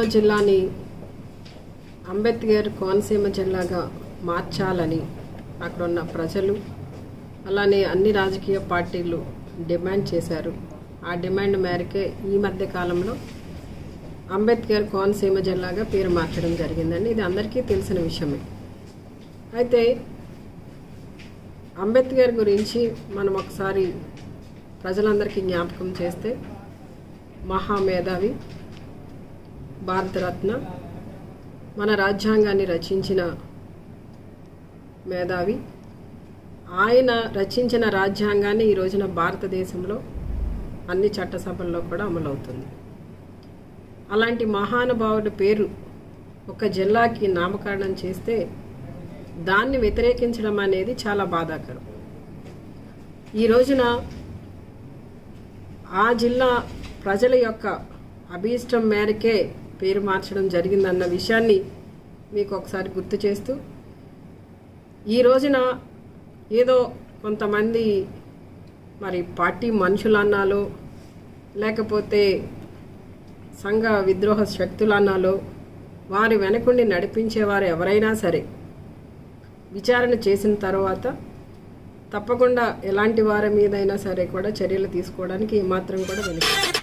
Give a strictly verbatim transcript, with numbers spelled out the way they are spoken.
జిల్లాని అంబేద్కర్ కోనసీమ జిల్లాగా మార్చాలని అక్కడ ఉన్న ప్రజలు అలానే అన్ని రాజకీయ పార్టీలు డిమాండ్ చేశారు. ఆ డిమాండ్ మేరకే ఈ మధ్య కాలంలో అంబేద్కర్ కోనసీమ జిల్లాగా పేరు మార్చడం జరిగిందండి. ఇది అందరికీ తెలిసిన విషయమే. అయితే అంబేద్కర్ గురించి మనం ఒకసారి ప్రజలందరికీ జ్ఞాపకం చేస్తే మహామేధావి, భారతరత్న, మన రాజ్యాంగాన్ని రచించిన మేధావి. ఆయన రచించిన రాజ్యాంగాన్ని ఈ రోజున భారతదేశంలో అన్ని చట్టసభల్లో కూడా అమలవుతుంది. అలాంటి మహానుభావుడి పేరు ఒక జిల్లాకి నామకరణం చేస్తే దాన్ని వ్యతిరేకించడం అనేది చాలా బాధాకరం. ఈ రోజున ఆ జిల్లా ప్రజల యొక్క అభీష్టం మేరకే పేరు మార్చడం జరిగిందన్న విషయాన్ని మీకు ఒకసారి గుర్తు చేస్తూ, ఈ రోజున ఏదో కొంతమంది మరి పార్టీ మనుషులు అన్నాలో లేకపోతే సంఘ విద్రోహ శక్తులు అన్నాలో వారి వెనకుండి నడిపించేవారు ఎవరైనా సరే విచారణ చేసిన తర్వాత తప్పకుండా ఎలాంటి వారి మీదైనా సరే కూడా చర్యలు తీసుకోవడానికి ఏమాత్రం కూడా వెనుక